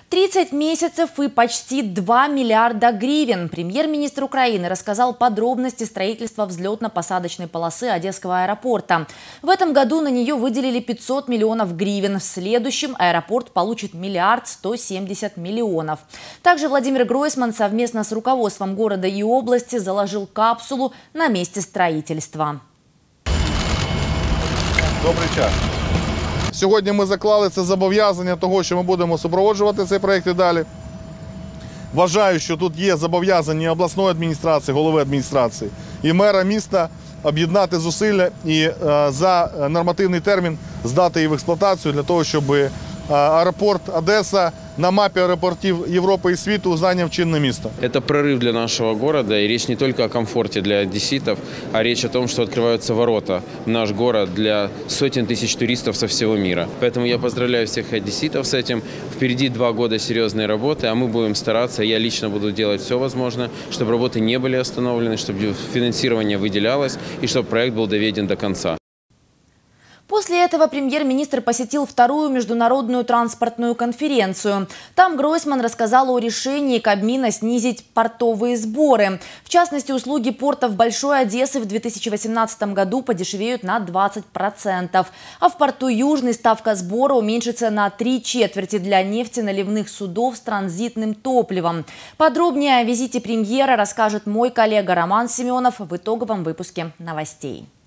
30 месяцев и почти 2 миллиарда гривен. Премьер-министр Украины рассказал подробности строительства взлетно-посадочной полосы Одесского аэропорта. В этом году на нее выделили 500 миллионов гривен. В следующем аэропорт получит 1 170 миллионов. Также Владимир Гройсман совместно с руководством города и области заложил капсулу на месте строительства. Добрий час. Сьогодні ми заклали це зобов'язання того, що ми будемо супроводжувати цей проєкт і далі. Вважаю, що тут є зобов'язання обласної адміністрації, голови адміністрації і мера міста об'єднати зусилля і за нормативний термін здати її в експлуатацію для того, щоб аеропорт Одеса на мапе аэропортов Европы и світу зайняв чинне место. Это прорыв для нашего города, и речь не только о комфорте для одесситов, а речь о том, что открываются ворота в наш город для сотен тысяч туристов со всего мира. Поэтому я поздравляю всех одесситов с этим. Впереди 2 года серьезной работы, а мы будем стараться, я лично буду делать все возможное, чтобы работы не были остановлены, чтобы финансирование выделялось и чтобы проект был доведен до конца. После этого премьер-министр посетил вторую международную транспортную конференцию. Там Гройсман рассказал о решении Кабмина снизить портовые сборы. В частности, услуги портов Большой Одессы в 2018 году подешевеют на 20%. А в порту Южный ставка сбора уменьшится на 3/4 для нефтеналивных судов с транзитным топливом. Подробнее о визите премьера расскажет мой коллега Роман Семенов в итоговом выпуске новостей.